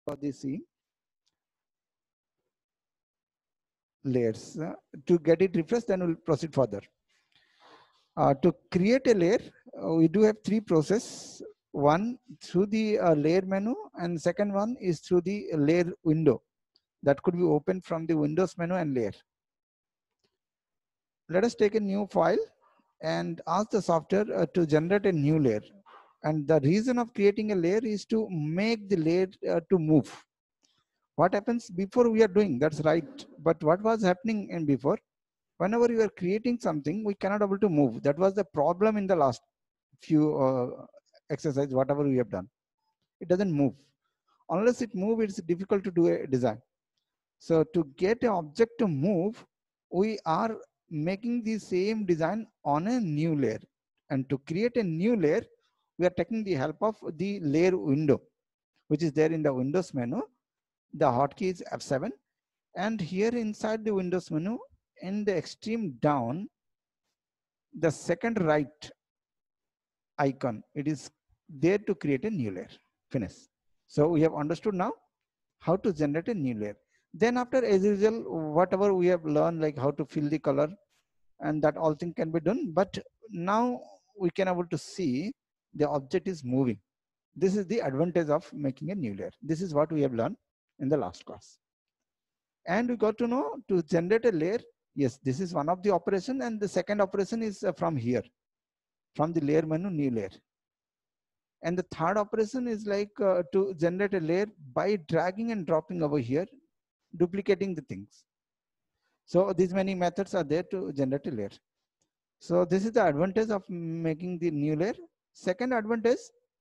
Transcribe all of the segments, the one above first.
the scene layers. To get it refreshed, then we'll proceed further. To create a layer, we do have three processes. One through the layer menu, and second one is through the layer window that could be opened from the Windows menu and layer. Let us take a new file and ask the software to generate a new layer. And the reason of creating a layer is to make the layer to move. What happens before we are doing, that's right. But what was happening in before? Whenever you are creating something, we cannot able to move. That was the problem in the last few exercises, whatever we have done. It doesn't move. Unless it moves, it's difficult to do a design. So to get an object to move, we are making the same design on a new layer. And to create a new layer, we are taking the help of the layer window, which is there in the Windows menu. The hotkey is F7. And here inside the Windows menu, in the extreme down, the second right icon, it is there to create a new layer. Finish. So we have understood now how to generate a new layer. Then after, as usual, whatever we have learned, like how to fill the color, and that all thing can be done. But now we can able to see the object is moving. This is the advantage of making a new layer. This is what we have learned in the last class. And we got to know to generate a layer. Yes, this is one of the operation, and the second operation is from here, from the layer menu, new layer. And the third operation is like to generate a layer by dragging and dropping over here, duplicating the things. So these many methods are there to generate a layer. So this is the advantage of making the new layer. Second advantage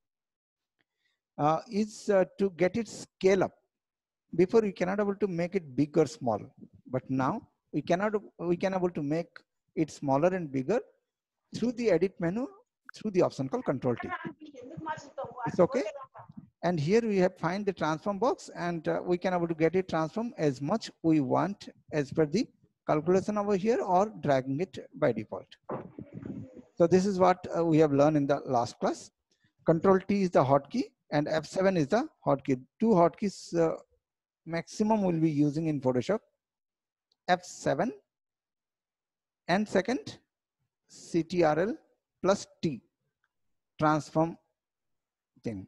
is to get it scale up. Before we cannot able to make it big or small, but now we can able to make it smaller and bigger through the edit menu, through the option called Control T. It's okay. And here we have find the transform box, and we can able to get it transform as much we want as per the calculation over here, or dragging it by default. So this is what we have learned in the last class. Control T is the hotkey, and F7 is the hotkey. Two hotkeys maximum we'll be using in Photoshop. F7 and second CTRL plus T, transform thing,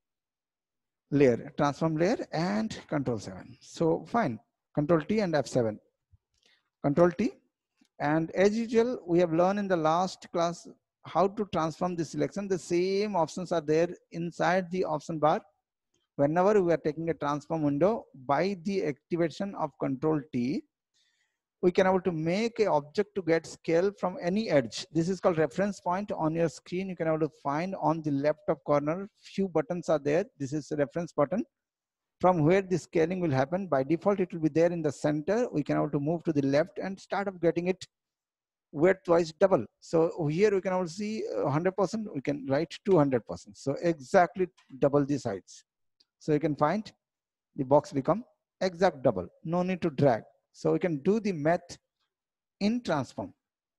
layer, transform layer, and Control 7. So fine, Control T and F7. Control T, and as usual we have learned in the last class how to transform the selection. The same options are there inside the option bar. Whenever we are taking a transform window, by the activation of Control T, we can able to make a object to get scale from any edge. This is called reference point. On your screen, you can able to find on the left of corner, few buttons are there. This is the reference button from where the scaling will happen. By default, it will be there in the center. We can able to move to the left and start of getting it width-wise double. So here we can also see 100%, we can write 200%. So exactly double the sides. So you can find the box become exact double. No need to drag. So we can do the math in transform.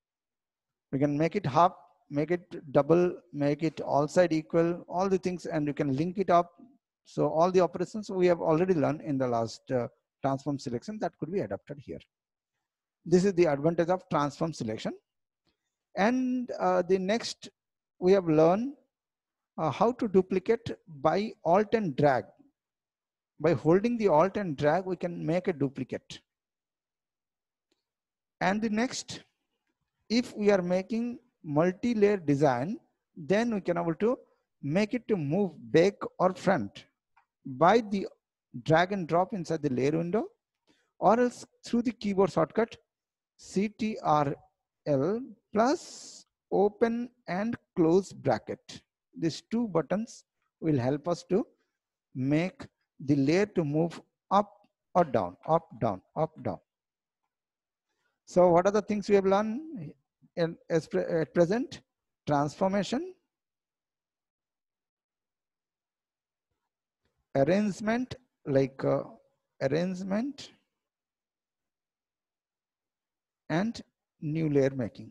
We can make it half, make it double, make it all side equal, all the things, and you can link it up. So all the operations we have already learned in the last transform selection that could be adapted here. This is the advantage of transform selection. And the next we have learned how to duplicate by alt and drag. By holding the alt and drag, we can make a duplicate. And the next, if we are making multi-layer design, then we can able to make it to move back or front by the drag and drop inside the layer window, or else through the keyboard shortcut CTRL plus open and close bracket. These two buttons will help us to make the layer to move up or down, up, down, up, down. So what are the things we have learned at present? Transformation, arrangement, like arrangement, and new layer making.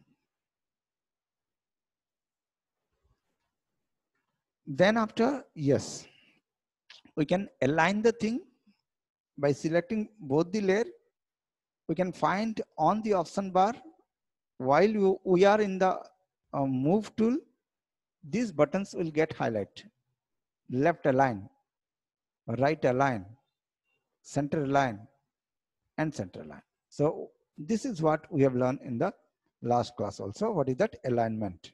Then after, yes, we can align the thing by selecting both the layer. We can find on the option bar while we are in the move tool, these buttons will get highlighted. Left align, right align, center align, and center align. So this is what we have learned in the last class also. What is that? Alignment.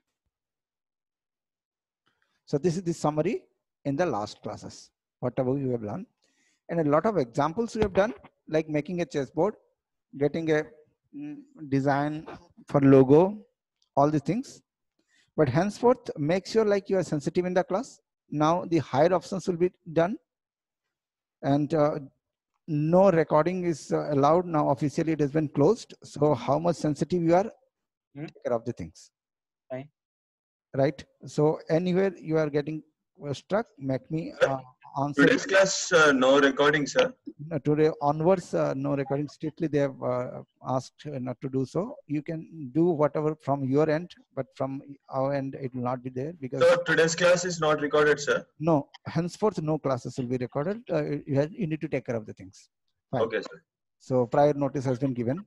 So this is the summary in the last classes, whatever you have learned. And a lot of examples we have done, like making a chessboard, getting a design for logo, all these things. But henceforth, make sure like you are sensitive in the class. Now the higher options will be done, and no recording is allowed. Now officially it has been closed. So how much sensitive you are, take care of the things. Fine. Right? So anywhere you are getting struck, make me answer. Today's class, no recording, sir. Today onwards, no recording. Strictly they have asked not to do so. You can do whatever from your end, but from our end it will not be there, because So today's class is not recorded, sir. no, henceforth no classes will be recorded. You need to take care of the things. Fine. Okay, sir. So prior notice has been given.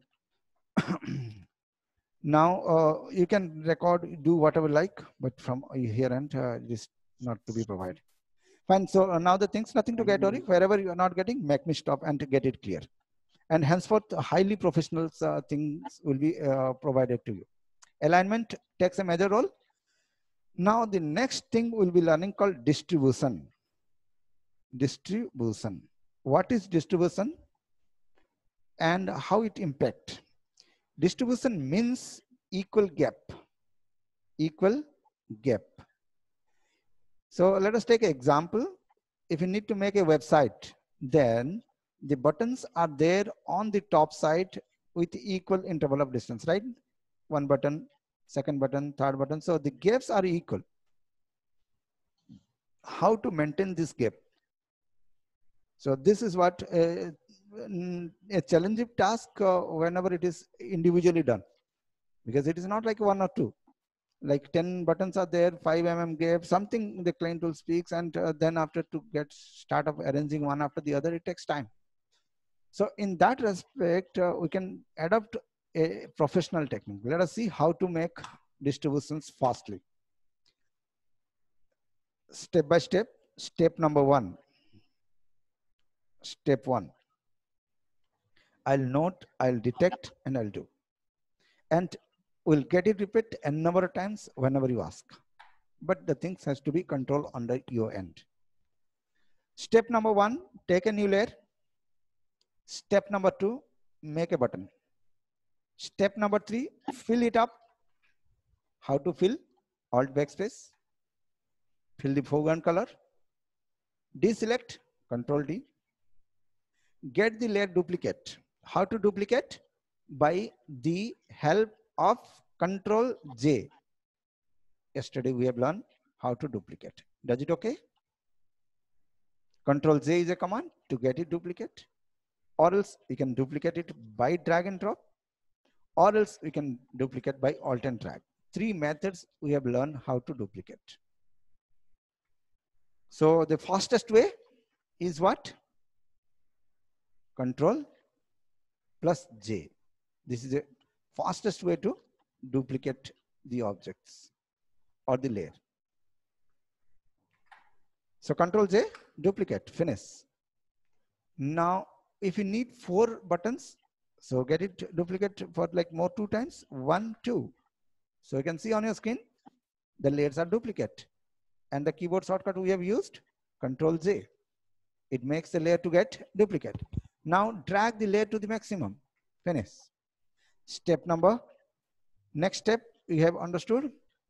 Now you can record, do whatever like, but from here and it is not to be provided. Fine. So now the things, nothing to get worried. Wherever you are not getting, make me stop and to get it clear. And henceforth, highly professional things will be provided to you. Alignment takes a major role. Now the next thing we'll be learning called distribution. Distribution. What is distribution and how it impact? Distribution means equal gap. Equal gap. So let us take an example. If you need to make a website, then the buttons are there on the top side with equal interval of distance, right? One button, second button, third button. So the gaps are equal. How to maintain this gap? So this is what a challenging task whenever it is individually done, because it is not like one or two. Like 10 buttons are there, 5 mm gap, something the client will speaks, and then after to get start of arranging one after the other, it takes time. So in that respect, we can adopt a professional technique. Let us see how to make distributions fastly. Step by step. Step number 1. Step 1. I'll note, I'll detect, and I'll do. And we'll get it repeat n number of times whenever you ask. But the things has to be controlled under your end. Step number 1, take a new layer. Step number 2, make a button. Step number 3, fill it up. How to fill? Alt backspace. Fill the foreground color. Deselect, Control D. Get the layer duplicate. How to duplicate? By the help of Control J. Yesterday we have learned how to duplicate. Does it okay? Control J is a command to get it duplicate, or else you can duplicate it by drag and drop, or else we can duplicate by alt and drag. 3 methods we have learned how to duplicate. So the fastest way is what? Control plus J. This is the fastest way to duplicate the objects or the layer. So Control J, duplicate, finish. Now, if you need 4 buttons, so get it duplicate for like more 2 times, 1, 2. So you can see on your screen, the layers are duplicate. And the keyboard shortcut we have used, Control J. It makes the layer to get duplicate. Now drag the layer to the maximum, finish. Step number, next step we have understood.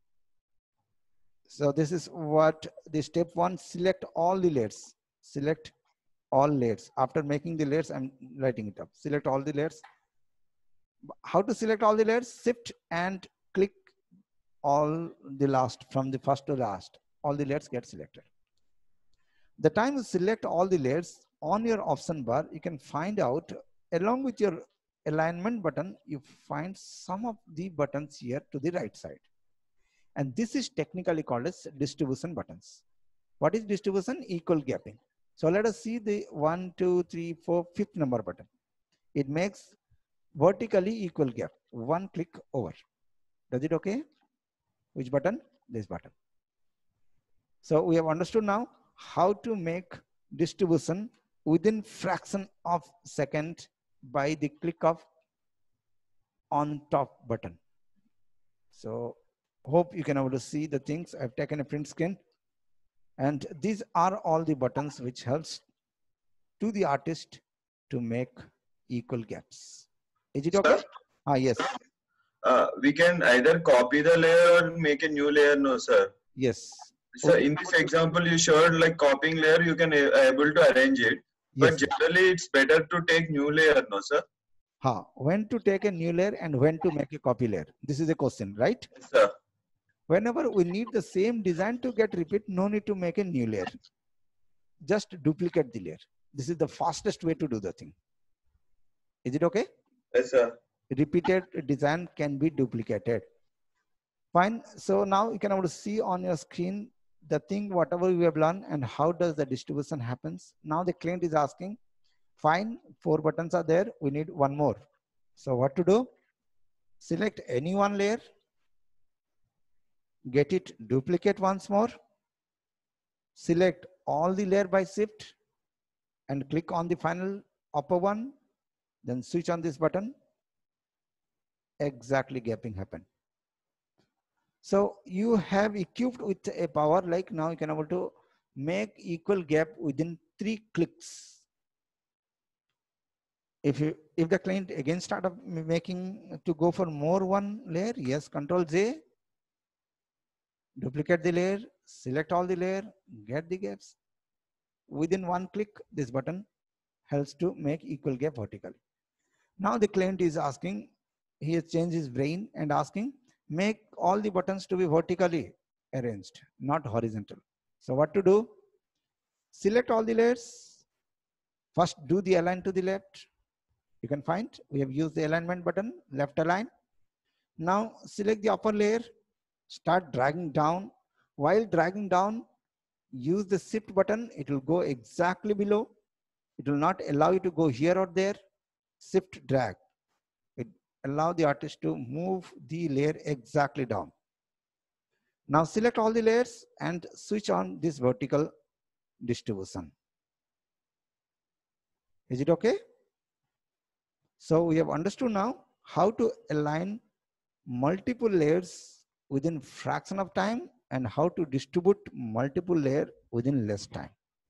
So this is what the step 1, select all the layers. Select all layers. After making the layers, I'm writing it up. Select all the layers. How to select all the layers? Shift and click all the last, from the first to last. All the layers get selected. The time you select all the layers, on your option bar, you can find out, along with your alignment button, you find some of the buttons here to the right side. And this is technically called as distribution buttons. What is distribution? Equal gapping. So let us see the 1, 2, 3, 4, fifth number button. It makes vertically equal gap. One click over. Does it okay? Which button? This button. So we have understood now how to make distribution within fraction of second by the click of on top button. So hope you can able to see the things. I've taken a print screen, and these are all the buttons which helps to the artist to make equal gaps. Is it okay? Sir, Yes. we can either copy the layer or make a new layer, no, sir. Yes. So in this example, you showed like copying layer, you can able to arrange it. But Yes. generally, it's better to take new layer, no, sir? When to take a new layer and when to make a copy layer? This is a question, right? Yes, sir. Whenever we need the same design to get repeat, no need to make a new layer. Just duplicate the layer. This is the fastest way to do the thing. Is it okay? Yes, sir. Repeated design can be duplicated. Fine. So now you can able to see on your screen the thing, whatever we have learned and how does the distribution happens. Now the client is asking, fine, 4 buttons are there. We need one more. So what to do? Select any one layer, get it, duplicate once more, select all the layer by shift and click on the final upper one, then switch on this button. Exactly gapping happen. So you have equipped with a power like now you can able to make equal gap within 3 clicks. If the client again start of making to go for more one layer, yes, Control J, duplicate the layer, select all the layer, get the gaps. Within 1 click, this button helps to make equal gap vertically. Now the client is asking, he has changed his brain and asking, make all the buttons to be vertically arranged, not horizontal. So what to do? Select all the layers. First do the align to the left. You can find we have used the alignment button, left align. Now select the upper layer, start dragging down. While dragging down, use the shift button. It will go exactly below. It will not allow you to go here or there. Shift drag. It allow the artist to move the layer exactly down. Now select all the layers and switch on this vertical distribution. Is it okay? So we have understood now how to align multiple layers within fraction of time and how to distribute multiple layers within less time.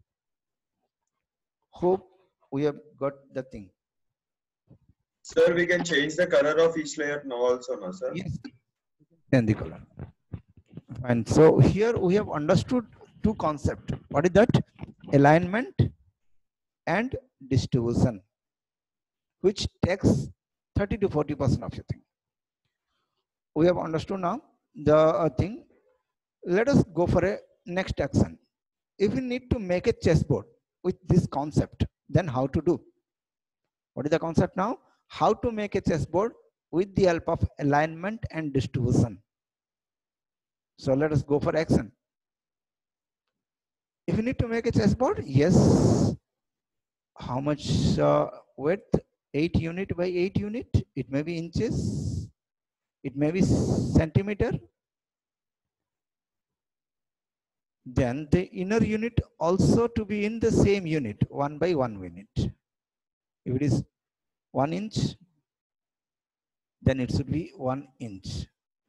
Hope we have got the thing. Sir, we can change the color of each layer now also, no, sir? Yes. And the color. And so here we have understood 2 concepts. What is that? Alignment and distribution, which takes 30 to 40% of your thing. We have understood now the thing. Let us go for a next action. If we need to make a chessboard with this concept, then how to do? What is the concept now? How to make a chessboard with the help of alignment and distribution. So let us go for action. If you need to make a chessboard, yes. How much width? 8 unit by 8 unit. It may be inches. It may be centimeter. Then the inner unit also to be in the same unit, 1 by 1 unit. If it is 1 inch, then it should be 1 inch.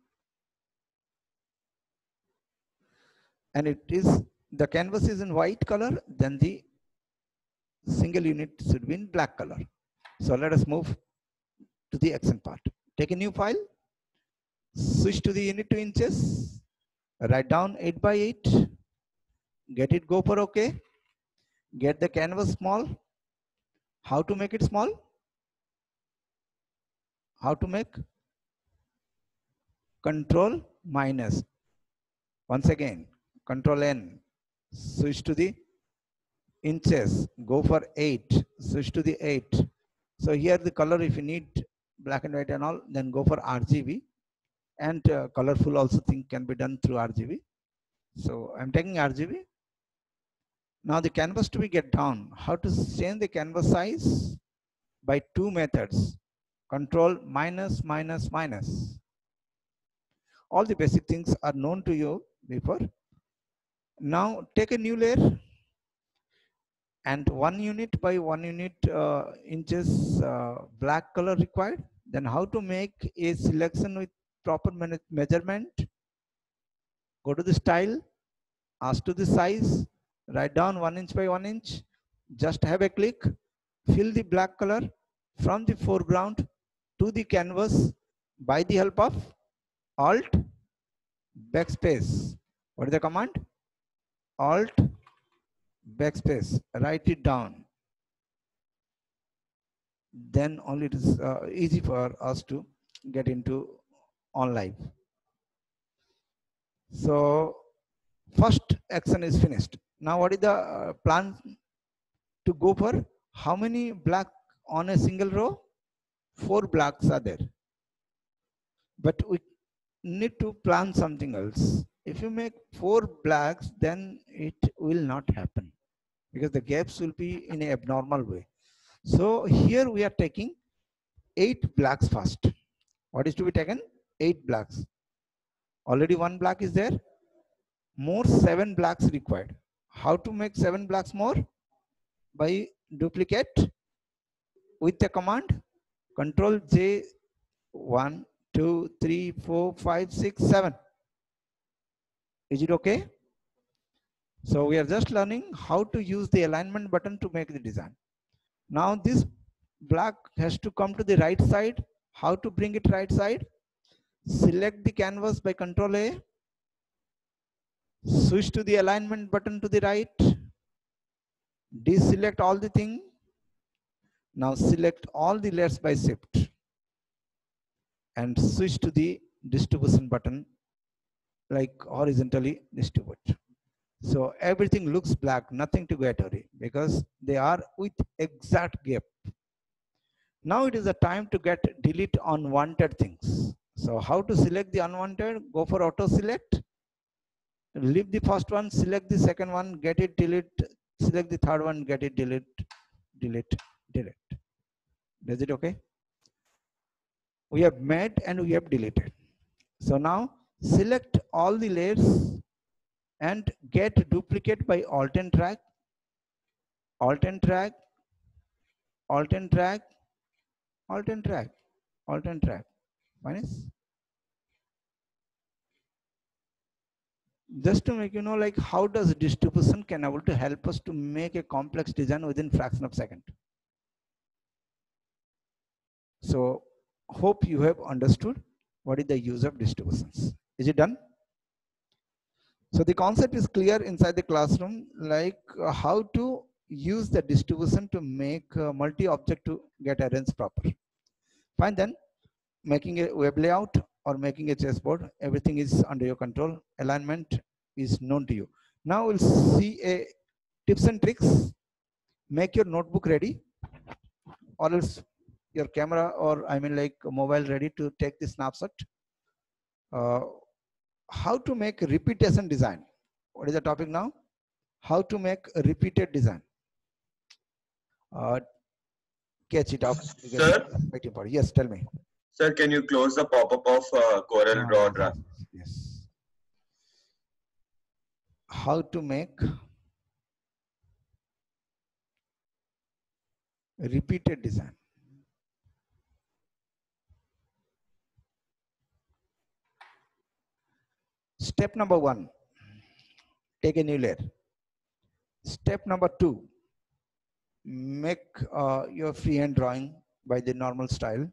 And it is, the canvas is in white color, then the single unit should be in black color. So let us move to the action part. Take a new file, switch to the unit to inches, write down 8 by 8, get it, go for OK, get the canvas small. How to make it small? How to make? Control minus. Once again, Control N, switch to the inches, go for 8, switch to the 8. So here the color, if you need black and white and all, then go for RGB, and colorful also thing can be done through RGB. So I'm taking RGB. Now the canvas to be get down. How to change the canvas size? By two methods. Control minus, minus, minus. All the basic things are known to you before. Now take a new layer and 1 unit by 1 unit inches black color required. Then how to make a selection with proper measurement? Go to the style, ask to the size, write down 1 inch by 1 inch, just have a click, fill the black color from the foreground to the canvas by the help of Alt backspace. What is the command? Alt backspace. Write it down. Then only it is easy for us to get into on live. So first action is finished. Now what is the plan to go for? How many black on a single row? 4 blacks are there. But we need to plan something else. If you make 4 blacks, then it will not happen because the gaps will be in an abnormal way. So here we are taking 8 blacks first. What is to be taken? 8 blacks. Already 1 black is there. More 7 blacks required. How to make 7 blacks more? By duplicate with the command Control J. 1, 2, 3, 4, 5, 6, 7. Is it okay? So we are just learning how to use the alignment button to make the design. Now this black has to come to the right side. How to bring it right side? Select the canvas by Control A. Switch to the alignment button to the right. Deselect all the thing. Now select all the layers by Shift and switch to the distribution button, like horizontally distribute. So everything looks black, nothing to get worried because they are with exact gap. Now it is the time to get delete unwanted things. So how to select the unwanted? Go for auto select. Leave the first one, select the second one, get it delete, select the third one, get it delete, delete, delete. Is it okay? We have made and we have deleted. So now select all the layers and get duplicate by Alt and drag, Alt and drag, Alt and drag, Alt and drag, Alt and drag. Minus. Just to make you know, like how does distribution can able to help us to make a complex design within fraction of a second. So hope you have understood what is the use of distributions. Is it done? So the concept is clear inside the classroom, like how to use the distribution to make multi-object to get arranged proper. Fine, then making a web layout or making a chessboard, everything is under your control. Alignment is known to you. Now we'll see a tips and tricks. Make your notebook ready, or else your camera, or I mean like mobile ready to take the snapshot. How to make repetition design. What is the topic now? How to make a repeated design. Catch it up. Sir? Yes, tell me. Sir, can you close the pop-up of Corel Draw Draft? Yes. How to make a repeated design. Step number 1, take a new layer. Step number 2, make your freehand drawing by the normal style.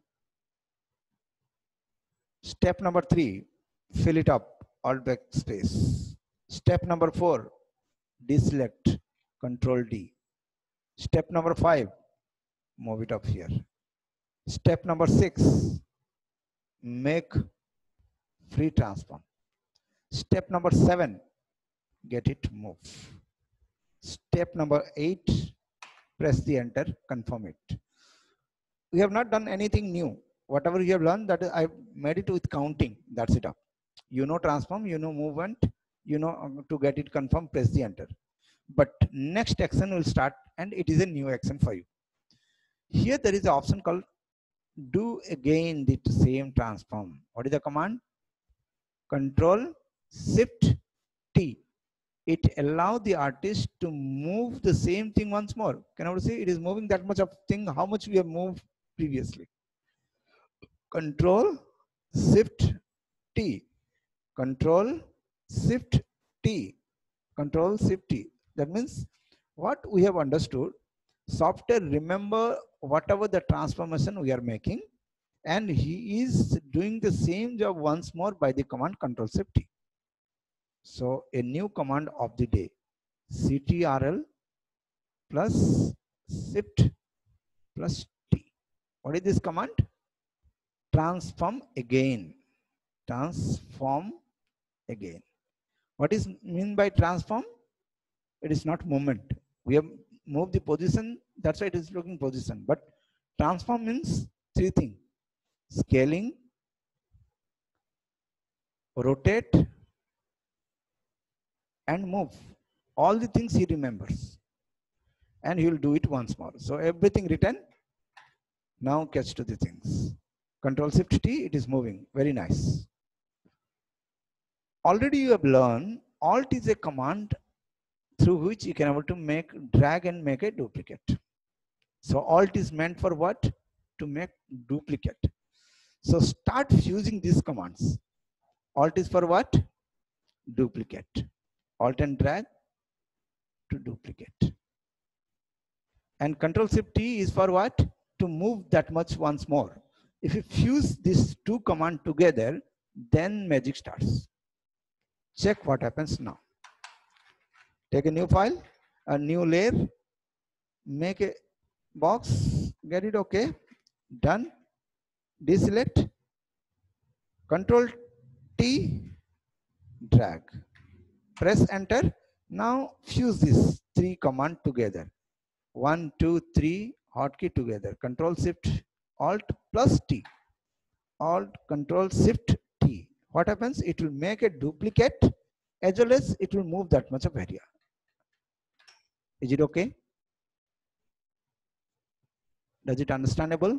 Step number 3, fill it up, Alt backspace. Step number 4, deselect, Control D. Step number 5, move it up here. Step number 6, make free transform. Step number 7, get it move. Step number 8, press the enter, confirm it. We have not done anything new. Whatever you have learned, that is, I made it with counting. That's it up. You know transform, you know movement, you know to get it confirmed, press the enter. but next action will start and it is a new action for you. Here there is an option called do again the same transform. What is the command? Control Shift T. It allows the artist to move the same thing once more. Can I see it is moving that much of thing? How much we have moved previously? Control Shift T. Control Shift T. Control Shift T. That means what we have understood, software remember whatever the transformation we are making, and he is doing the same job once more by the command Control Shift T. So a new command of the day, CTRL plus Shift plus T. What is this command? Transform again. Transform again. What is mean by transform? It is not movement. We have moved the position, that's why it is looking position. But transform means three things: scaling, rotate, and move. All the things he remembers. And he will do it once more. So everything written. Now catch to the things. Control Shift T, it is moving. Very nice. Already you have learned Alt is a command through which you can able to make drag and make a duplicate. So Alt is meant for what? To make duplicate. So start using these commands. Alt is for what? Duplicate. Alt and drag to duplicate. And Control Shift T is for what? To move that much once more. If you fuse these two commands together, then magic starts. Check what happens now. Take a new file, a new layer, make a box, get it okay, done, deselect, Control T, drag, press enter. Now fuse these three commands together. 1, 2, 3 hotkey together. Control Shift Alt plus T. Alt Control Shift T. What happens? It will make a duplicate as well as it will move that much of area. Is it okay? Does it understandable?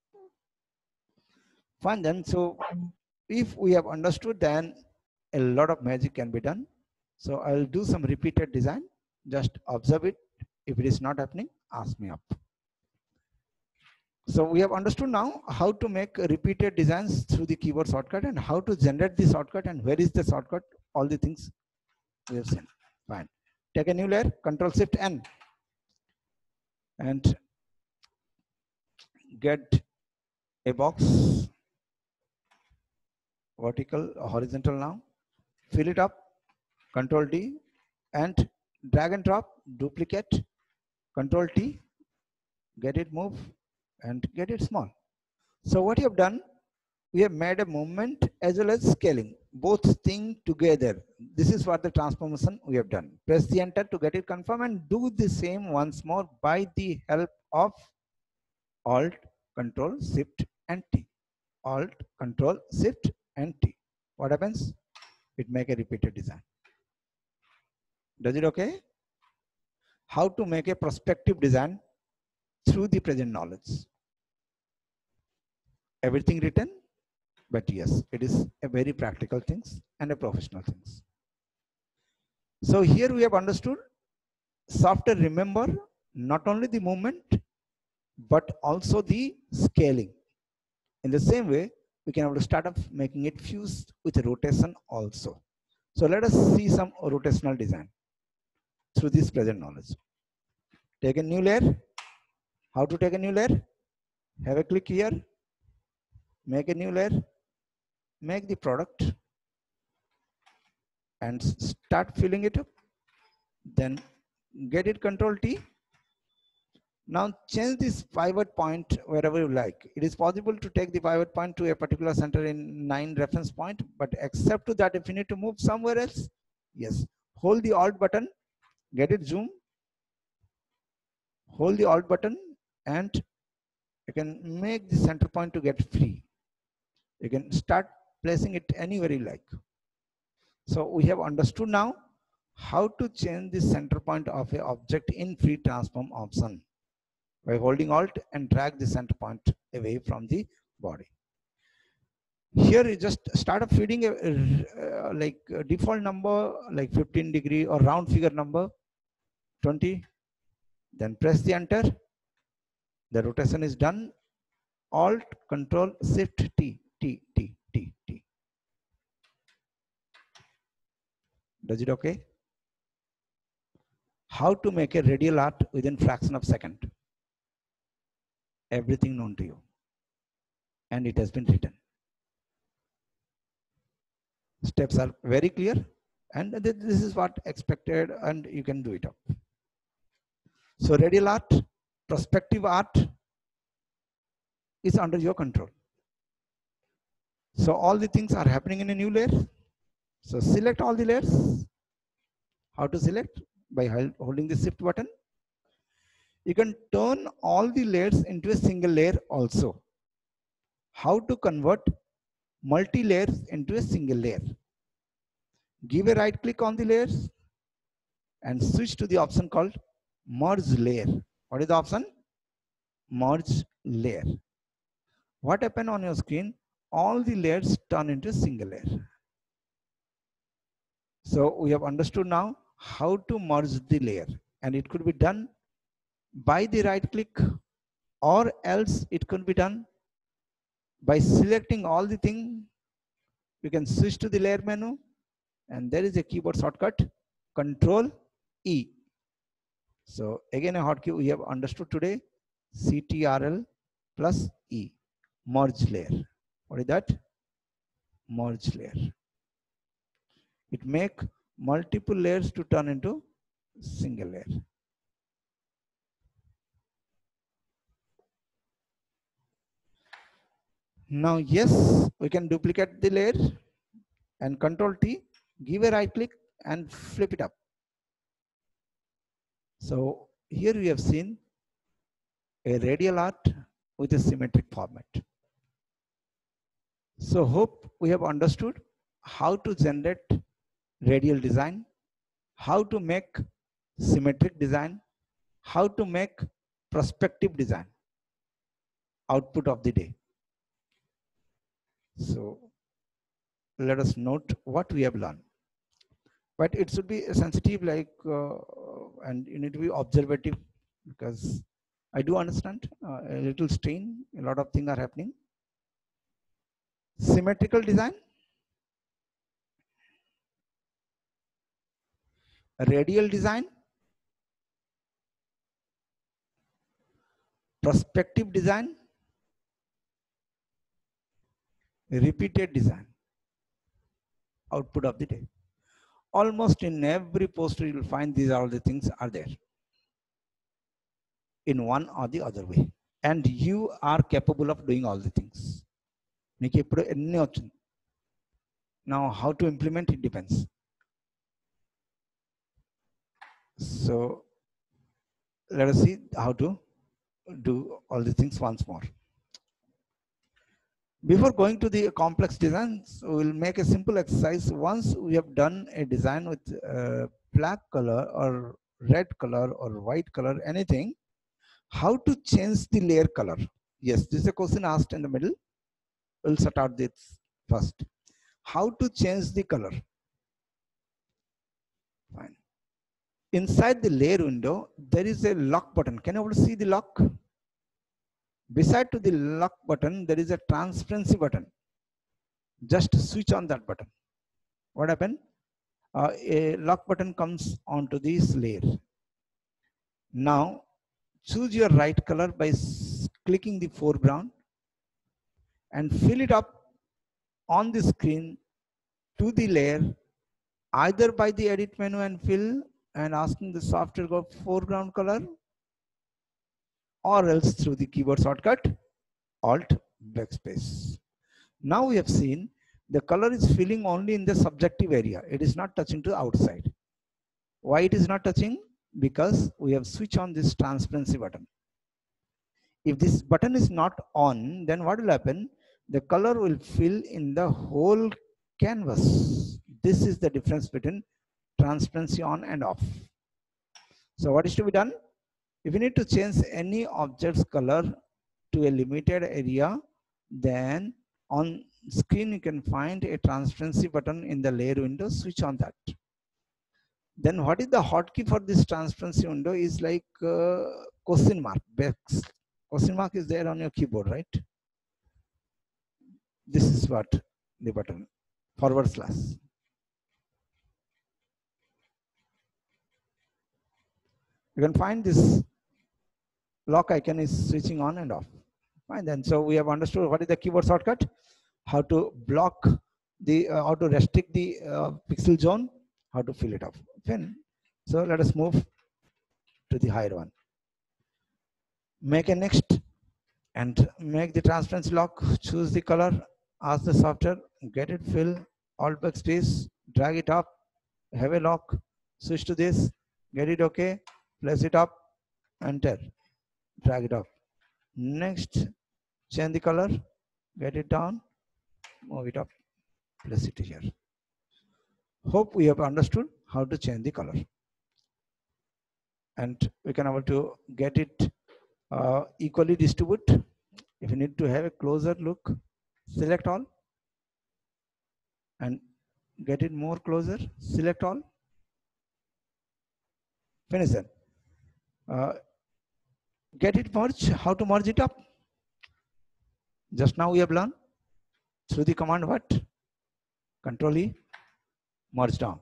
Fine then. So if we have understood, then a lot of magic can be done. So I'll do some repeated design. Just observe it. If it is not happening, ask me up. So we have understood now how to make repeated designs through the keyboard shortcut and how to generate the shortcut and where is the shortcut, all the things we have seen. Fine. Take a new layer, Control Shift N, and get a box, vertical, horizontal now. Fill it up, Control D, and drag and drop, duplicate, Control T, get it move, and get it small. So what you have done, we have made a movement as well as scaling, both things together. This is what the transformation we have done. Press the enter to get it confirmed and do the same once more by the help of Alt, Control, Shift and T. Alt, Control, Shift and T. What happens? It make a repeated design. Does it okay? How to make a prospective design through the present knowledge. Everything written, but yes, it is a very practical things and a professional things. So here we have understood software remember not only the movement, but also the scaling. In the same way, we can start off making it fused with rotation also. So let us see some rotational design through this present knowledge. Take a new layer. How to take a new layer? Have a click here. Make a new layer. Make the product and start filling it up. Then get it Control T. Now change this pivot point wherever you like. It is possible to take the pivot point to a particular center in 9 reference point, but except to that, if you need to move somewhere else, yes, hold the Alt button, get it zoom, hold the Alt button, and you can make the center point to get free. You can start placing it anywhere you like. So we have understood now how to change the center point of a object in free transform option by holding Alt and drag the center point away from the body. Here you just start up feeding a default number like 15 degree or round figure number 20, then press the enter. The rotation is done. Alt Control Shift T. Does it okay? How to make a radial art within fraction of second? Everything known to you, and it has been written. Steps are very clear, and this is what expected, and you can do it up. So radial art, perspective art is under your control. So all the things are happening in a new layer. So select all the layers. How to select? By holding the shift button. You can turn all the layers into a single layer also. How to convert multi-layers into a single layer? Give a right click on the layers and switch to the option called merge layer. What is the option? Merge layer. What happened on your screen? All the layers turn into a single layer. So we have understood now how to merge the layer, and it could be done by the right click, or else it could be done by selecting all the thing. You can switch to the layer menu, and there is a keyboard shortcut, Control E. So again, a hotkey we have understood today, CTRL plus E, merge layer. What is that? Merge layer. It make multiple layers to turn into single layer. Now, yes, we can duplicate the layer and Control T, give a right click and flip it up. So here we have seen a radial art with a symmetric format. So hope we have understood how to generate radial design, how to make symmetric design, how to make perspective design, output of the day. So let us note what we have learned. But it should be sensitive, and you need to be observative, because I do understand a little strain, a lot of things are happening. Symmetrical design, radial design, perspective design, repeated design, output of the day. Almost in every poster you will find these are all the things are there in one or the other way, and you are capable of doing all the things. Now how to implement it depends. So let us see how to do all the things once more. Before going to the complex designs, we will make a simple exercise. Once we have done a design with black color or red color or white color, anything, how to change the layer color? Yes, this is a question asked in the middle. We'll sort out this first. How to change the color? Fine. Inside the layer window, there is a lock button. Can you all see the lock? Beside to the lock button, there is a transparency button. Just switch on that button. What happened? A lock button comes onto this layer. Now, choose your right color by clicking the foreground and fill it up on the screen to the layer, either by the edit menu and fill and asking the software go foreground color, or else through the keyboard shortcut Alt backspace. Now we have seen the color is filling only in the subjective area. It is not touching to outside. Why it is not touching? Because we have switched on this transparency button. If this button is not on, then what will happen? The color will fill in the whole canvas. This is the difference between transparency on and off. So what is to be done? If you need to change any object's color to a limited area, then on screen you can find a transparency button in the layer window. Switch on that. Then what is the hotkey for this transparency window is like question mark. Question mark is there on your keyboard, right? This is what the button, /. You can find this lock icon is switching on and off. Fine, then so we have understood what is the keyboard shortcut, how to block the, how to restrict the pixel zone, how to fill it up. Fine. So let us move to the higher one. Make a next and make the transparency lock. Choose the color, ask the software, get it fill, alt backspace, drag it up, have a lock, switch to this, get it okay, place it up, enter, drag it up. Next, change the color, get it down, move it up, place it here. Hope we have understood how to change the color. And we can able to get it equally distribute. If you need to have a closer look, select all and get it more closer, select all. Finish it. Get it merge, how to merge it up. Just now we have learned through the command what? Control E, merge down.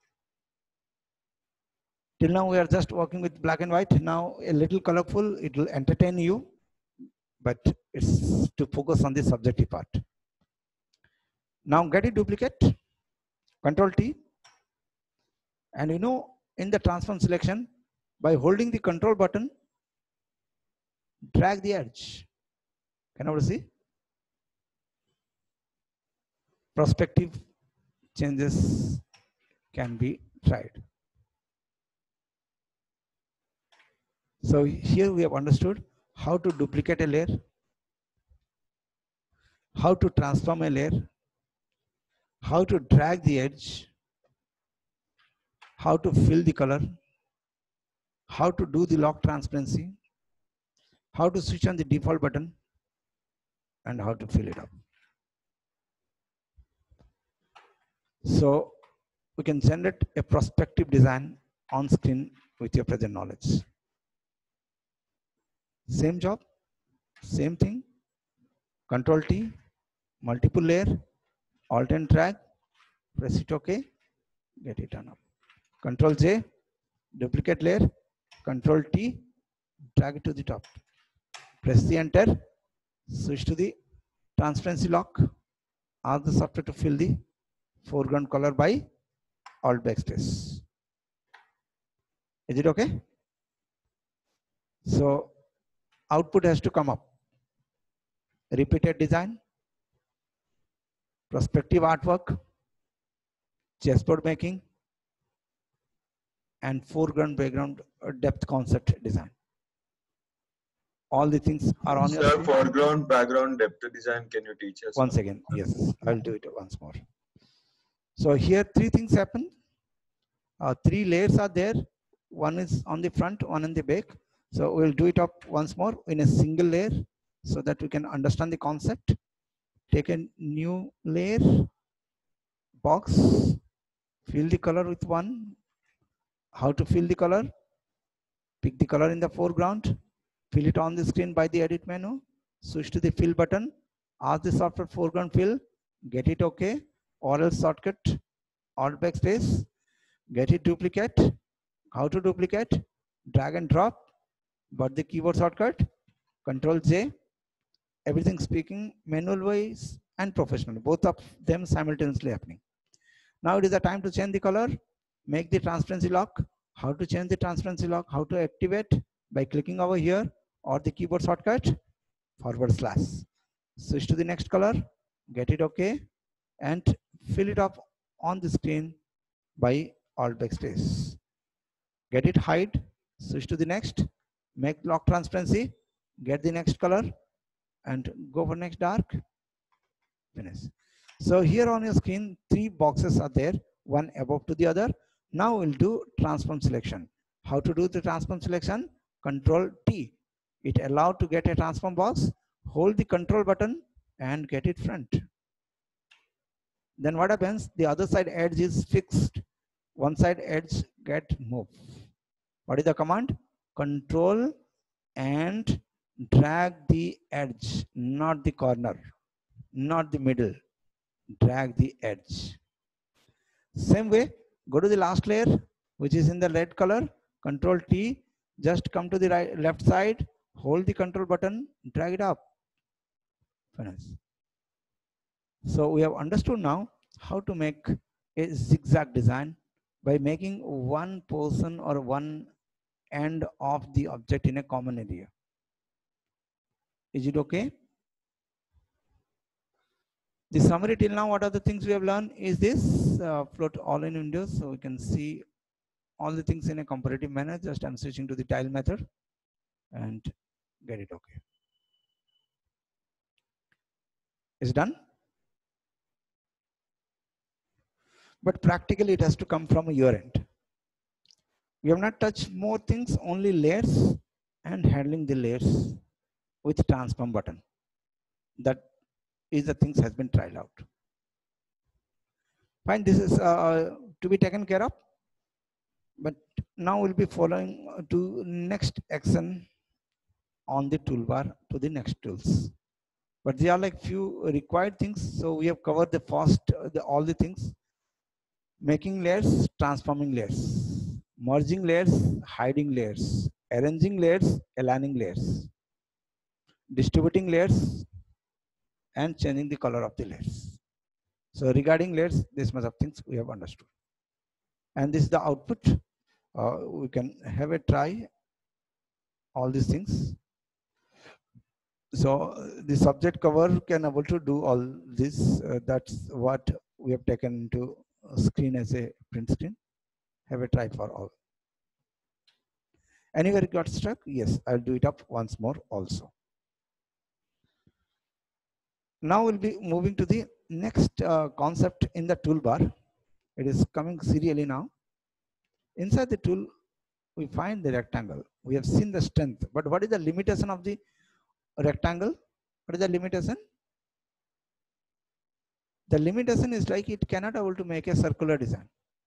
Till now we are just working with black and white. Now a little colorful, it will entertain you, but it's to focus on the subjective part. Now get it duplicate, Control T, and you know in the transform selection, by holding the control button, drag the edge. Can you see? Perspective changes can be tried. So here we have understood how to duplicate a layer, how to transform a layer, how to drag the edge, how to fill the color, how to do the lock transparency, how to switch on the default button, and how to fill it up. So we can generate a prospective design on screen with your present knowledge. Same job, same thing, Control T, multiple layer, Alt and drag, press it OK, get it done up. Control J, duplicate layer, Control T, drag it to the top. Press the enter, switch to the transparency lock, ask the software to fill the foreground color by alt backspace. Is it okay? So output has to come up. Repeated design, prospective artwork, chessboard making, and foreground background depth concept design. All the things are on your screen. Foreground background depth design, can you teach us? Once again, yes, I'll do it once more. So here three things happen. Three layers are there. One is on the front, one on the back. So we'll do it up once more in a single layer so that we can understand the concept. Take a new layer, box, fill the color with one. How to fill the color? Pick the color in the foreground, fill it on the screen by the edit menu, switch to the fill button, ask the software foreground fill, get it okay, or else shortcut, alt backspace, get it duplicate. How to duplicate? Drag and drop, but the keyboard shortcut, Control J, everything speaking manual wise and professional, both of them simultaneously happening. Now it is the time to change the color, make the transparency lock. How to change the transparency lock? How to activate? By clicking over here or the keyboard shortcut, /. Switch to the next color, get it okay, and fill it up on the screen by alt backspace. Get it hide, switch to the next, make lock transparency, get the next color, and go for next dark, finish. So here on your screen, three boxes are there, one above to the other. Now we'll do transform selection. How to do the transform selection? Control T. It allowed to get a transform box. Hold the control button and get it front. Then what happens? The other side edge is fixed. One side edge get moved. What is the command? Control and drag the edge, not the corner, not the middle. Drag the edge. Same way, go to the last layer, which is in the red color. Control T. Just come to the left side. Hold the control button. Drag it up. Finish. So we have understood now how to make a zigzag design by making one portion or one end of the object in a common area. Is it okay? The summary till now, what are the things we have learned is this float all in windows. So we can see all the things in a comparative manner. Just I'm switching to the tile method and get it okay. Is done? But practically it has to come from your end. We have not touched more things, only layers and handling the layers with transform button. That is the things has been tried out. Fine, this is to be taken care of. But now we'll be following to next action on the toolbar to the next tools. But they are like few required things. So we have covered the first, all the things. Making layers, transforming layers, merging layers, hiding layers, arranging layers, aligning layers, distributing layers, and changing the color of the layers. So regarding layers, this much of things we have understood. And this is the output. We can have a try all these things. So the subject cover can able to do all this. That's what we have taken to screen as a print screen. Have a try for all. Anywhere it got stuck? Yes, I'll do it up once more also. Now we'll be moving to the next concept in the toolbar. It is coming serially now. Inside the tool, we find the rectangle. We have seen the strength, but what is the limitation of the rectangle? What is the limitation? The limitation is like it cannot able to make a circular design.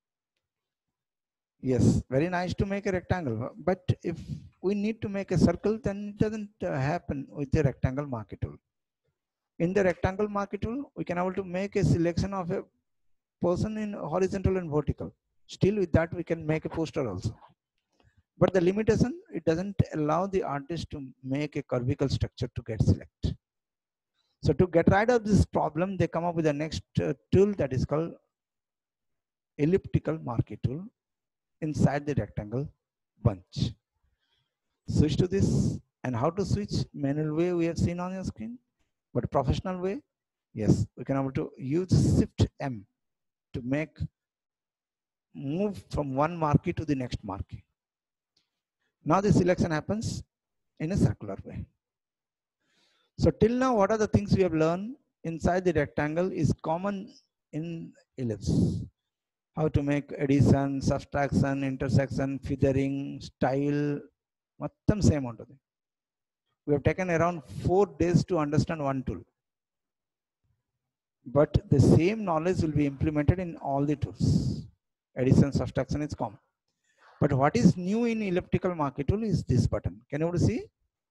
Yes, very nice to make a rectangle, but if we need to make a circle, then it doesn't happen with the rectangle marquee tool. In the rectangle marquee tool, we can able to make a selection of a person in horizontal and vertical. Still with that, we can make a poster also. But the limitation, it doesn't allow the artist to make a curvical structure to get select. So to get rid of this problem, they come up with the next tool that is called elliptical marquee tool inside the rectangle bunch. Switch to this, and how to switch? Manual way we have seen on your screen, but professional way, yes, we can able to use Shift M to make move from one marquee to the next marquee. Now the selection happens in a circular way. So till now, what are the things we have learned inside the rectangle is common in ellipse. How to make addition, subtraction, intersection, feathering, style, mattam same untadi. We have taken around 4 days to understand one tool. But the same knowledge will be implemented in all the tools. Addition, subtraction is common. But what is new in elliptical marquee tool is this button. Can you see?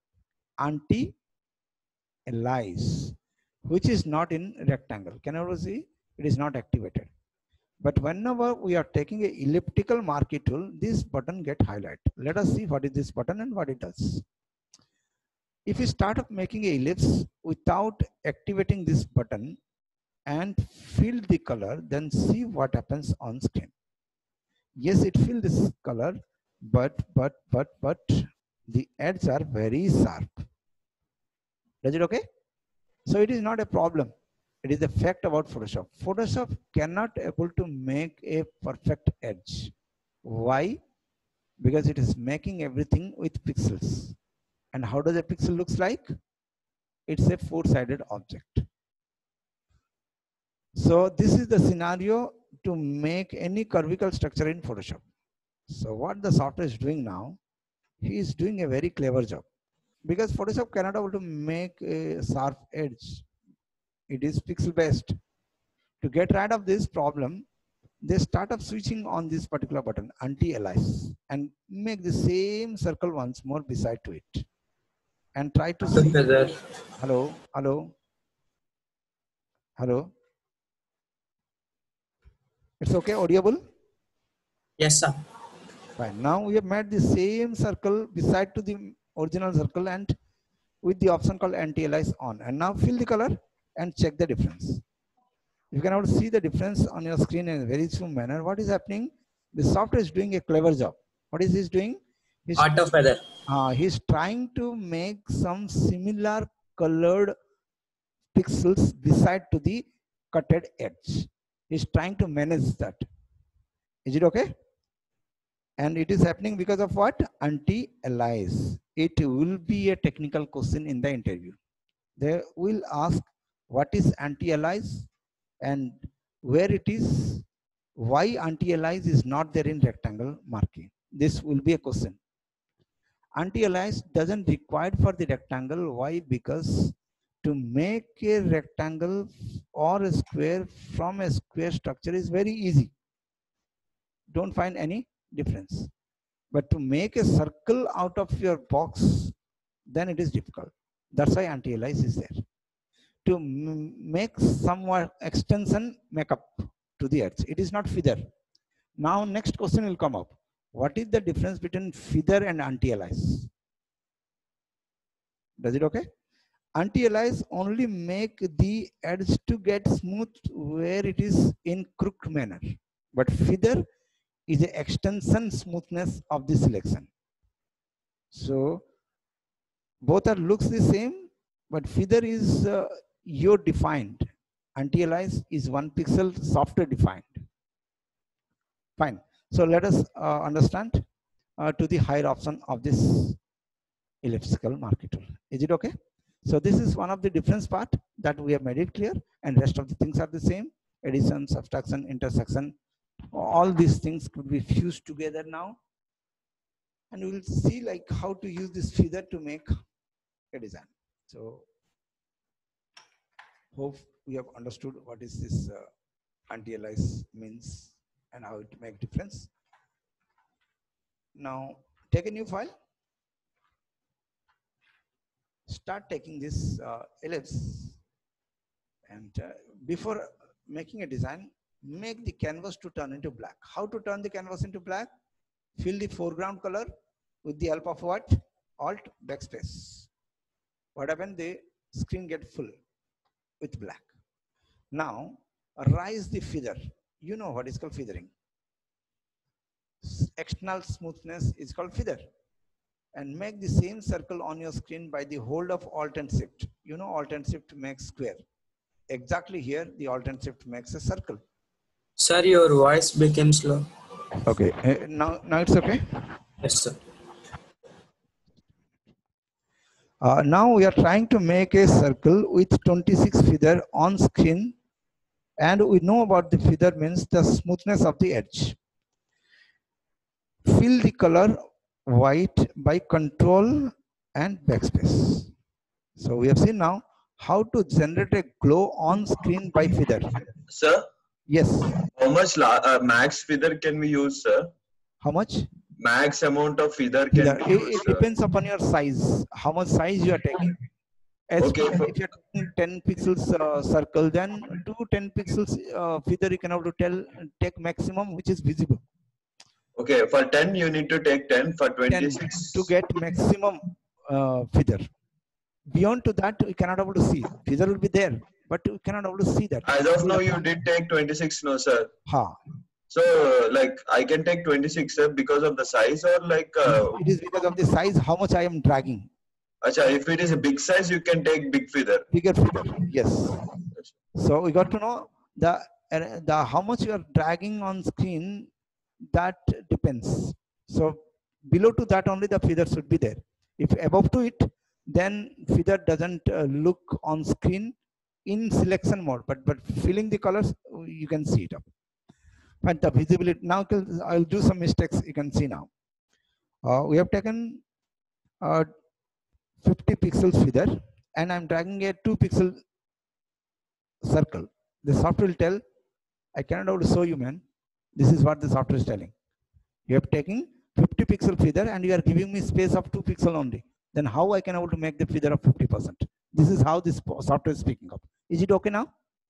Anti-alias, which is not in rectangle. Can you see? It is not activated. But whenever we are taking a elliptical marquee tool, this button get highlighted. Let us see what is this button and what it does. If you start up making a ellipse without activating this button and fill the color, then see what happens on screen. Yes, it fills this color, but the edges are very sharp. Does it okay? So it is not a problem. It is a fact about Photoshop. Photoshop cannot able to make a perfect edge. Why? Because it is making everything with pixels. And how does a pixel looks like? It's a four-sided object. So this is the scenario to make any curvical structure in Photoshop. So what the software is doing now, he is doing a very clever job, because Photoshop cannot able to make a sharp edge. It is pixel based. To get rid of this problem, they start up switching on this particular button, anti-alias, and make the same circle once more beside to it, and try to see. Feather. Hello, hello, hello. It's okay, audible? Yes, sir. Fine. Now we have made the same circle beside to the original circle and with the option called anti-alias on. And now fill the color and check the difference. You can also see the difference on your screen in a very smooth manner. What is happening? The software is doing a clever job. What is he doing? Art of feather. He's trying to make some similar colored pixels beside to the cutted edge. He's trying to manage that. Is it okay? And it is happening because of what? Anti-alias. It will be a technical question in the interview. They will ask what is anti-alias and where it is, why anti-alias is not there in rectangle marking. This will be a question. Anti-alias doesn't require for the rectangle. Why? Because to make a rectangle or a square from a square structure is very easy. Don't find any difference. But to make a circle out of your box, then it is difficult. That's why anti-alias is there. To make somewhat extension makeup to the edge. It is not feather. Now next question will come up. What is the difference between feather and anti-alias? Does it okay? Anti-alias only make the edge to get smooth where it is in crooked manner. But feather is the extension smoothness of the selection. So both are looks the same, but feather is your defined. Anti-alias is 1 pixel software defined. Fine. So let us understand to the higher option of this elliptical marquee tool. Is it okay? So this is one of the difference part that we have made it clear, and rest of the things are the same. Addition, subtraction, intersection, all these things could be fused together now. And we will see like how to use this feather to make a design. So hope we have understood what is this anti-alias means and how it make difference. Now take a new file. Start taking this ellipse, and before making a design, make the canvas to turn into black. How to turn the canvas into black? Fill the foreground color with the help of what? Alt backspace. What happened? The screen get full with black. Now rise the feather. You know what is called feathering. External smoothness is called feather. And make the same circle on your screen by the hold of Alt and Shift. You know Alt and Shift makes square. Exactly here the Alt and Shift makes a circle. Sir, your voice became slow. Okay, now it's okay. Yes, sir. Now we are trying to make a circle with 26 feather on screen, and we know about the feather means the smoothness of the edge. Fill the color white by Control and backspace. So we have seen now how to generate a glow on screen by feather. Sir, Yes. how much max feather can we use, sir? How much? Max amount of feather can we use, It depends upon your size. How much size you are taking. As Okay, if you're taking 10 pixels circle, then 10 pixels feather you can have to take maximum which is visible. Okay, for 10 you need to take 10, for 26 10 to get maximum feather. Beyond to that, we cannot able to see. Feather will be there, but we cannot able to see that. As of now, you did take 26, no, sir. Ha. So, like, I can take 26, sir, because of the size, or like. It is because of the size, how much I am dragging. Acha, if it is a big size, you can take big feather. Bigger feather, yes. So we got to know the how much you are dragging on screen. That depends. So below to that only the feather should be there. If above to it, then feather doesn't look on screen in selection mode. But filling the colors, you can see it up. But the visibility, now I'll do some mistakes, you can see now. We have taken 50 pixels feather and I'm dragging a 2 pixel circle. The software will tell, I cannot able to show you, man. This is what the software is telling. You have taken 50 pixel feather and you are giving me space of 2 pixel only. Then how I can able to make the feather of 50%? This is how this software is speaking up. Is it okay now?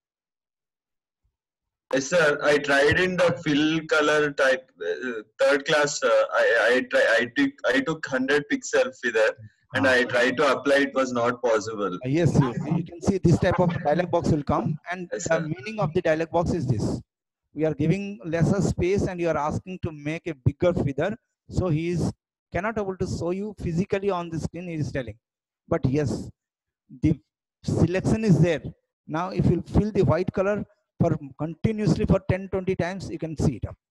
Yes, sir. I tried in the fill color type third class. I took 100 pixel feather and I tried to apply. It was not possible. Yes, you can see this type of dialog box will come, and Yes, the sir. meaning of the dialog box is this: we are giving lesser space and you are asking to make a bigger feather, so he is cannot able to show you physically on the screen, he is telling. But yes, the selection is there. Now if you fill the white color for continuously for 10-20 times, you can see it up.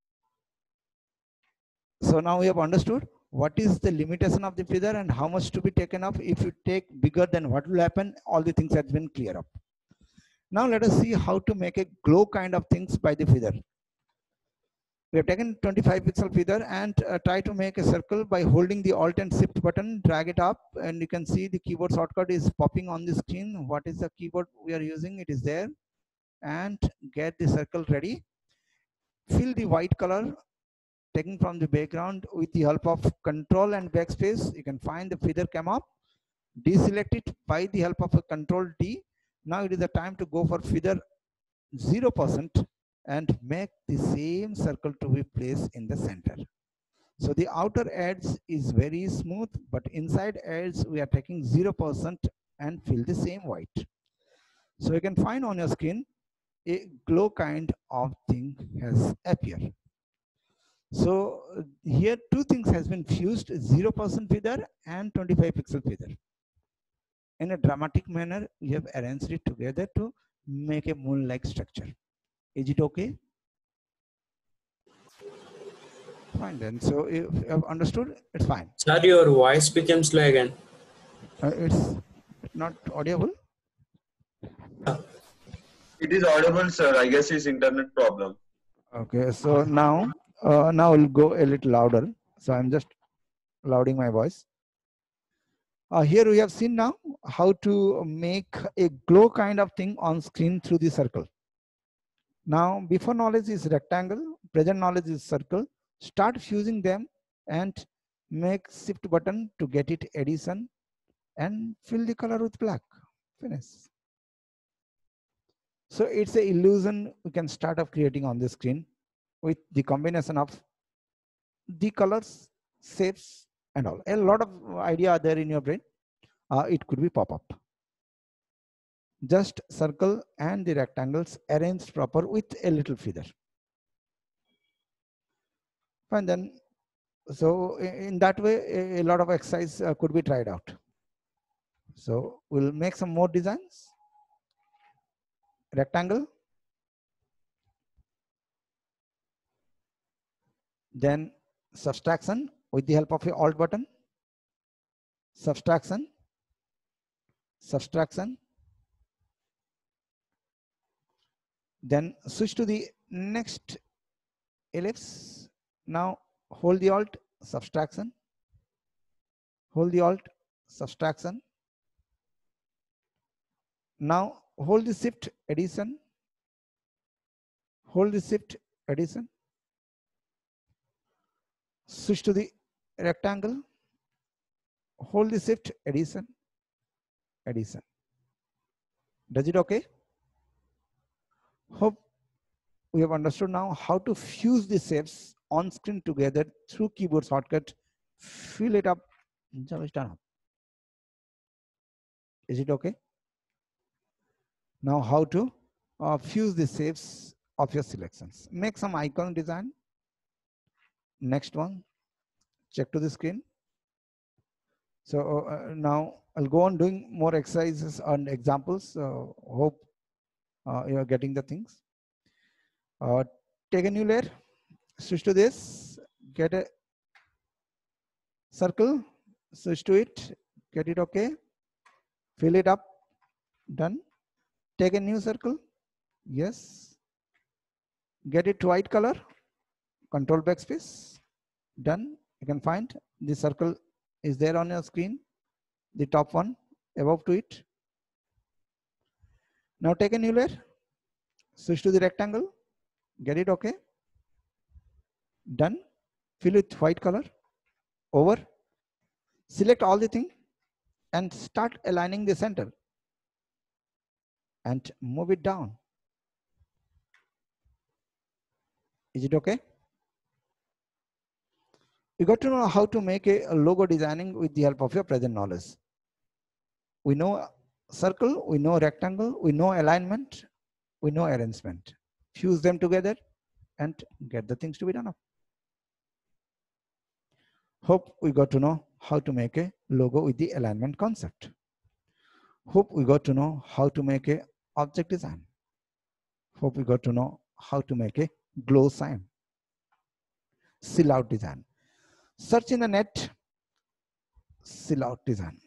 So now we have understood what is the limitation of the feather and how much to be taken off. If you take bigger, then what will happen? All the things have been clear up. Now let us see how to make a glow kind of things by the feather. We have taken 25 pixel feather and try to make a circle by holding the Alt and Shift button, drag it up, and you can see the keyboard shortcut is popping on the screen. What is the keyboard we are using? It is there. And get the circle ready. Fill the white color taken from the background with the help of Control and backspace. You can find the feather came up. Deselect it by the help of a Control D. Now it is the time to go for feather 0% and make the same circle to be placed in the center. So the outer edge is very smooth, but inside edge we are taking 0% and fill the same white. So you can find on your screen a glow kind of thing has appeared. So here two things has been fused, 0% feather and 25 pixel feather. In a dramatic manner, we have arranged it together to make a moon-like structure. Is it okay? Fine then. So if you have understood, it's fine. Sir, your voice became slow again. It's not audible. It is audible, sir. I guess it's internet problem. Okay. So now we'll go a little louder. So I'm just louding my voice. Here we have seen now how to make a glow kind of thing on screen through the circle. Now, before knowledge is rectangle, present knowledge is circle. Start fusing them and make shift button to get it addition and fill the color with black. Finish. So it's a illusion we can start of creating on the screen with the combination of the colors, shapes, and all. A lot of idea are there in your brain. It could be pop-up. Just circle and the rectangles arranged proper with a little feather. Fine then. So in that way, a lot of exercise could be tried out. So we'll make some more designs. Rectangle. Then subtraction with the help of a Alt button. Subtraction. Subtraction. Then switch to the next ellipse. Now hold the Alt, subtraction. Hold the Alt, subtraction. Now hold the Shift, addition. Hold the Shift, addition. Switch to the rectangle. Hold the Shift, addition. Addition. Does it okay? Hope we have understood now how to fuse the shapes on screen together through keyboard shortcut. Fill it up. Is it okay? Now how to fuse the shapes of your selections. Make some icon design. Next one. Check to the screen. So now I'll go on doing more exercises and examples. Hope you are getting the things. Take a new layer, switch to this, get a circle, switch to it, get it okay, fill it up, done. Take a new circle, yes, Get it white color, control backspace, done. You can find the circle is there on your screen, the top one above to it. Now take a new layer, switch to the rectangle, get it okay, done. Fill with white color, over, select all the thing and start aligning the center and move it down. Is it okay? You got to know how to make a logo designing with the help of your present knowledge. We know circle, we know rectangle, we know alignment, we know arrangement. Fuse them together and get the things to be done up. Hope we got to know how to make a logo with the alignment concept. Hope we got to know how to make a object design. Hope we got to know how to make a glow sign, seal out design. Search in the net, seal out design.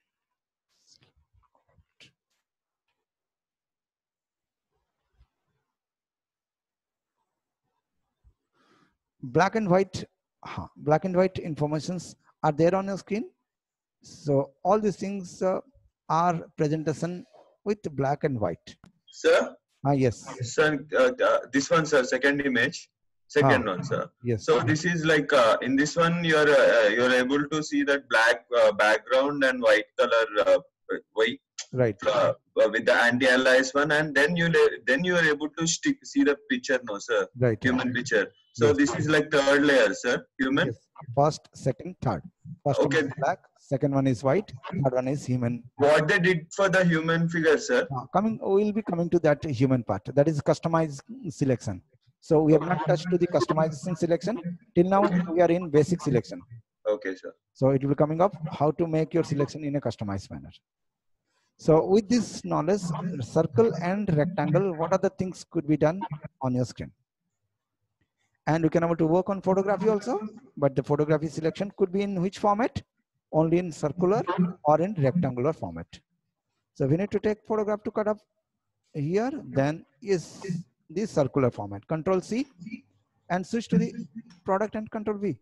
Black and white informations are there on your screen. So all these things are presentation with black and white. Sir? Yes. Sir, this one, sir, second image. Second one, sir. Yes. So this is like in this one you're able to see that black background and white color white. Right. With the anti-alias one, and then you are able to see the picture, no sir. Right. Human picture. So Yes. this is like third layer, sir. Human. Yes. First, second, third. First Okay. one is black. Second one is white. Third one is human. What they did for the human figure, sir? We'll be coming to that human part. That is customized selection. So we have not touched to the customization selection. Till now we are in basic selection. Okay, sir. So it will be coming up how to make your selection in a customized manner. So with this knowledge, circle and rectangle, what are the things could be done on your screen? And we can able to work on photography also, but the photography selection could be in which format? Only in circular or in rectangular format. So we need to take photograph to cut up here, then is this circular format. Control C and switch to the product and Control V.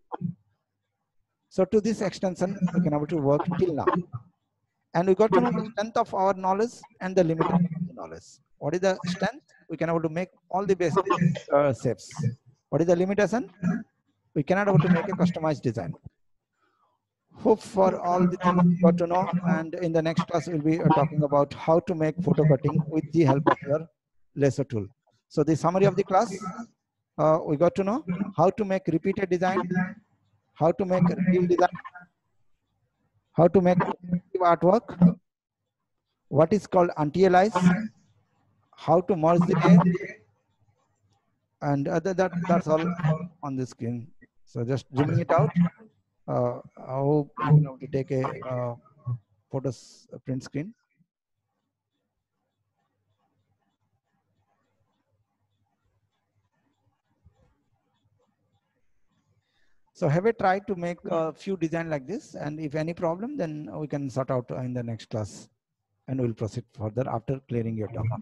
So to this extension, we can able to work till now. And we got to know the strength of our knowledge and the limit of the knowledge. What is the strength? We can able to make all the basic shapes. What is the limitation? We cannot able to make a customized design. Hope for all the things we got to know. And in the next class, we'll be talking about how to make photo cutting with the help of your laser tool. So the summary of the class, we got to know how to make repeated design, how to make real design, how to make artwork, what is called anti-alias, how to merge the layer, and that's all on the screen. So just zooming it out. I hope you know to take a photos print screen. So have I tried to make a few design like this, and if any problem, then we can sort out in the next class, and we'll proceed further after clearing your doubt.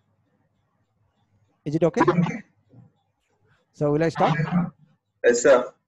Is it okay? So will I stop? Yes, sir.